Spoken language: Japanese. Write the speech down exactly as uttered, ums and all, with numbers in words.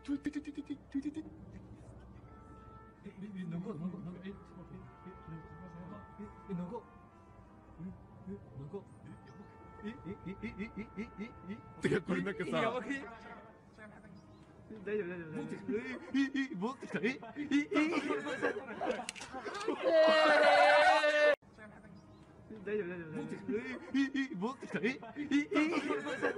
え、え、なんか、なんか、なんか、え、え、え、え、なんか、え、え、なんか、え、え、え、え、え、え、え、え、え、てか、これなんかさ、やばくね？大丈夫、大丈夫、大丈夫。え、え、え、戻ってきた。え、え、え、え、大丈夫、大丈夫、大丈夫。え、え、え、戻ってきた。え、え、え、